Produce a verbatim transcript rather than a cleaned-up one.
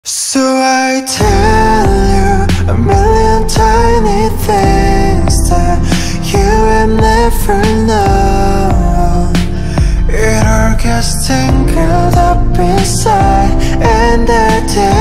So I tell you a million tiny things that you will never know. It all gets tangled up inside, and I